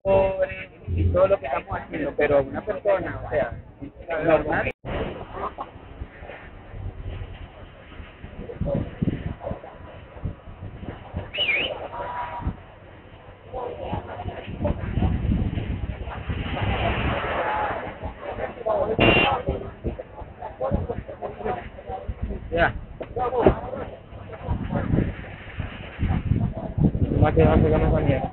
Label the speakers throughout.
Speaker 1: y todo lo que estamos haciendo, pero una persona, o sea, normal. Ya. Más que va a pegar más mierda.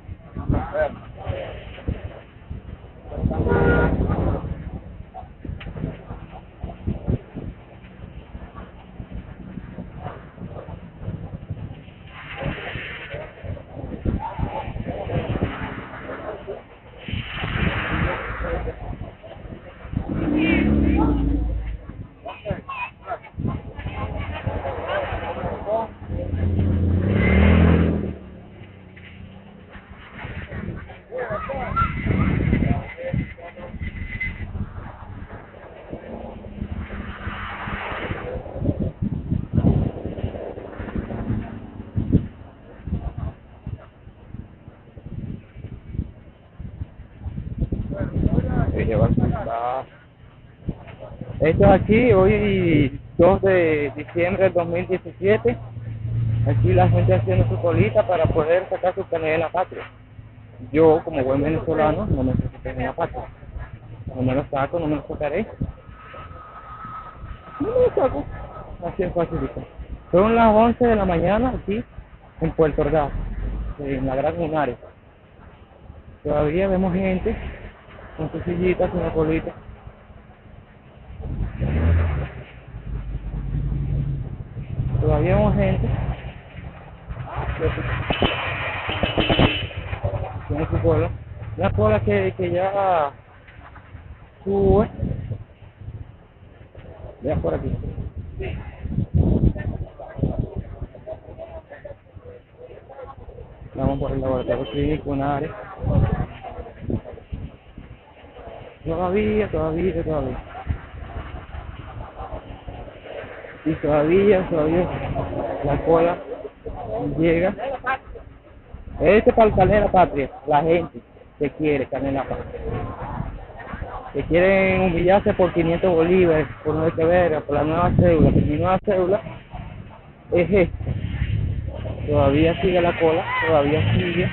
Speaker 1: Esto es aquí, hoy 2 de diciembre del 2017. Aquí la gente haciendo su colita para poder sacar su carnet de la patria. Yo, como buen venezolano, no me necesito de la patria. No me lo saco, no me lo sacaré. No me lo saco. Así es facilito. Son las 11 de la mañana aquí en Puerto Ordaz, en la Gran Munares. Todavía vemos gente con sus sillitas, con la colita. Todavía vemos gente tiene su cola. Una cola que ya sube. Vean por aquí. Vamos por el laboratorio clínico, una área. Todavía. Y todavía la cola llega. Este es para el carnet de la patria, la gente que quiere carnet de la patria. Que quieren humillarse por 500 bolívares, por no sé ver, por la nueva cédula. Que mi nueva cédula es esta. Todavía sigue la cola, todavía sigue.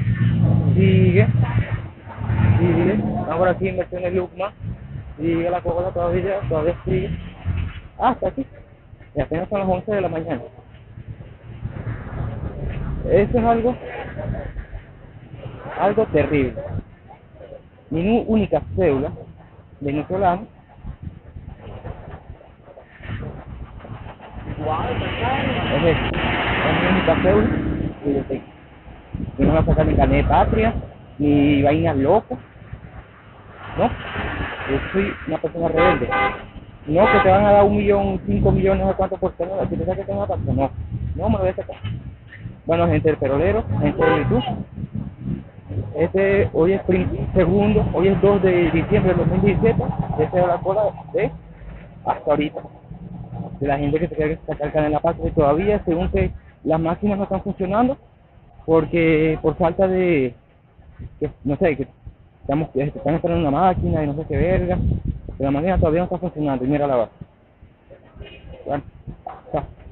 Speaker 1: Ahora aquí en versiones Lucma, sigue la cola todavía sigue. Hasta aquí. Y apenas son las 11 de la mañana. Eso es algo terrible. Mi única cédula venezolana es esta. Es mi única cédula y yo tengo. Yo no voy a sacar ni carnet de patria, ni vainas locas. No, yo soy una persona rebelde. No que te van a dar 1 millón, 5 millones o cuánto por tener, si te sacas una patria, no me lo voy a sacar. Bueno, gente del perolero, gente de YouTube. Hoy es segundo, hoy es 2 de diciembre del 2017. Esta es la cola de hasta ahorita. De la gente que se quiere sacar el carnet en la patria. Y todavía, según que las máquinas no están funcionando, porque por falta de, que, no sé, que están esperando una máquina y no sé qué verga. Pero la máquina todavía no está funcionando y mira la base. Bueno, está.